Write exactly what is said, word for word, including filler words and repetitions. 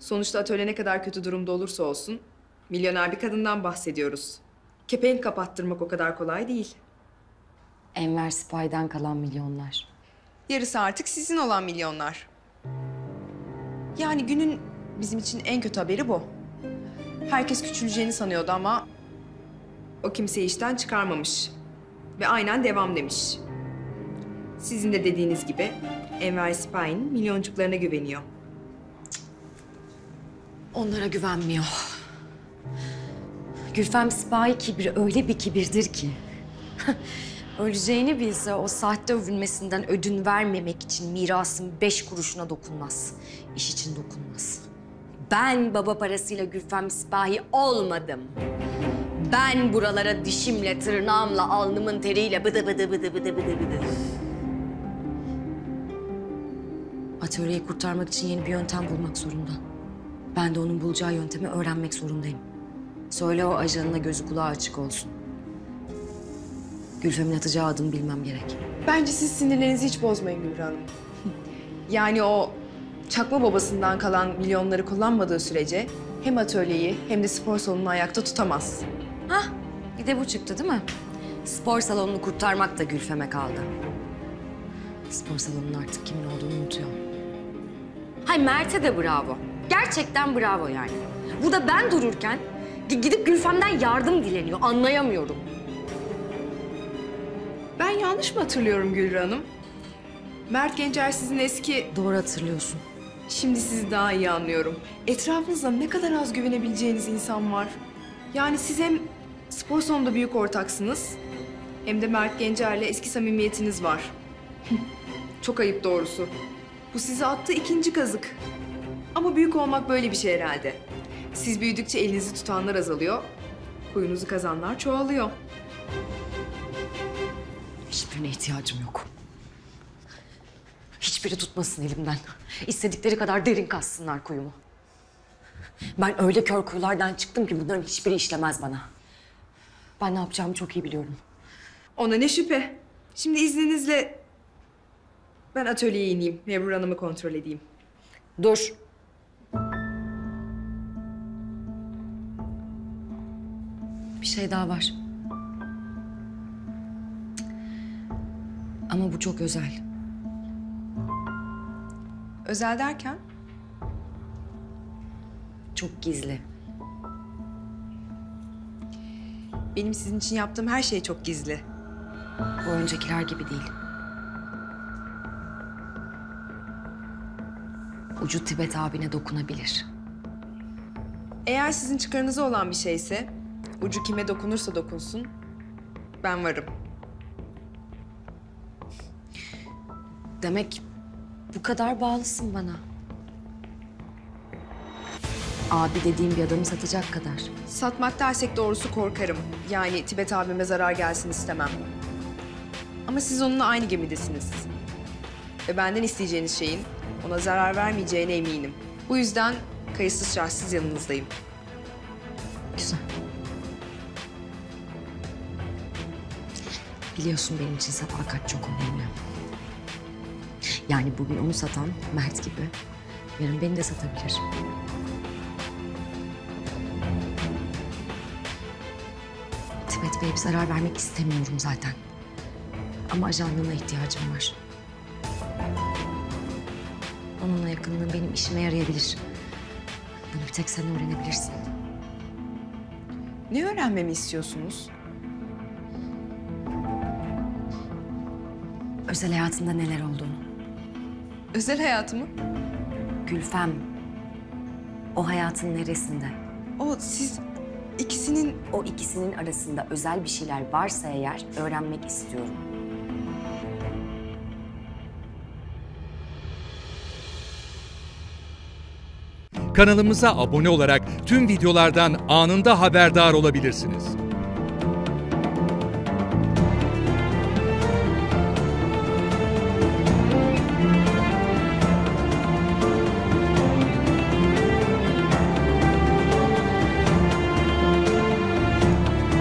Sonuçta atölye ne kadar kötü durumda olursa olsun milyoner bir kadından bahsediyoruz. Kepenk kapattırmak o kadar kolay değil. Enver Sipahi'den kalan milyonlar. Yarısı artık sizin olan milyonlar. Yani günün bizim için en kötü haberi bu. Herkes küçüleceğini sanıyordu ama o kimseyi işten çıkarmamış. Ve aynen devam demiş. Sizin de dediğiniz gibi Enver Sipahi'nin milyoncuklarına güveniyor. Onlara güvenmiyor. Gülfem Sipahi kibri öyle bir kibirdir ki. Öleceğini bilse o sahte övülmesinden ödün vermemek için mirasın beş kuruşuna dokunmaz. İş için dokunmaz. Ben baba parasıyla Gülfem Sipahi olmadım. Ben buralara dişimle, tırnağımla, alnımın teriyle bıdı bıdı bıdı bıdı bıdı bıdı. Atölyeyi kurtarmak için yeni bir yöntem bulmak zorunda. Ben de onun bulacağı yöntemi öğrenmek zorundayım. Söyle o ajanına gözü kulağı açık olsun. Gülfem'in atacağı adımı bilmem gerek. Bence siz sinirlerinizi hiç bozmayın Gülru Hanım. Yani o çakma babasından kalan milyonları kullanmadığı sürece hem atölyeyi hem de spor salonunu ayakta tutamaz. Hah, bir de bu çıktı değil mi? Spor salonunu kurtarmak da Gülfem'e kaldı. Spor salonunun artık kimin olduğunu unutuyor. Hay Mert'e de bravo. Gerçekten bravo yani. Burada ben dururken gidip Gülfem'den yardım dileniyor. Anlayamıyorum. Ben yanlış mı hatırlıyorum Gülru Hanım? Mert Gencer sizin eski... Doğru hatırlıyorsun. Şimdi sizi daha iyi anlıyorum. Etrafınızda ne kadar az güvenebileceğiniz insan var. Yani siz hem spor salonunda büyük ortaksınız... hem de Mert Gencer'le eski samimiyetiniz var. Çok ayıp doğrusu. Bu size attığı ikinci kazık. Ama büyük olmak böyle bir şey herhalde. Siz büyüdükçe elinizi tutanlar azalıyor, kuyunuzu kazanlar çoğalıyor. Hiçbirine ihtiyacım yok. Hiçbiri tutmasın elimden. İstedikleri kadar derin kazsınlar kuyumu. Ben öyle kör kuyulardan çıktım ki bunların hiçbiri işlemez bana. Ben ne yapacağımı çok iyi biliyorum. Ona ne şüphe. Şimdi izninizle ben atölyeye ineyim, Mebrur Hanım'ı kontrol edeyim. Dur. Bir şey daha var. Ama bu çok özel. Özel derken? Çok gizli. Benim sizin için yaptığım her şey çok gizli. Bu öncekiler gibi değil. Ucu Tibet abine dokunabilir. Eğer sizin çıkarınıza olan bir şeyse, ucu kime dokunursa dokunsun, ben varım. Demek bu kadar bağlısın bana. Abi dediğim bir adamı satacak kadar. Satmak dersek doğrusu korkarım. Yani Tibet abime zarar gelsin istemem. Ama siz onunla aynı gemidesiniz. Ve benden isteyeceğiniz şeyin ona zarar vermeyeceğine eminim. Bu yüzden kayıtsız şartsız yanınızdayım. Güzel. Biliyorsun benim için sadakat çok önemli. Yani bugün onu satan Mert gibi yarın beni de satabilir. Tibet Bey'e bir zarar vermek istemiyorum zaten. Ama ajanlığına ihtiyacım var. Onunla yakınlığım benim işime yarayabilir. Bunu bir tek sen öğrenebilirsin. Ne öğrenmemi istiyorsunuz? Özel hayatında neler olduğunu. Özel hayatımı? Gülfem, o hayatın neresinde? O siz ikisinin... O ikisinin arasında özel bir şeyler varsa eğer öğrenmek istiyorum. Kanalımıza abone olarak tüm videolardan anında haberdar olabilirsiniz.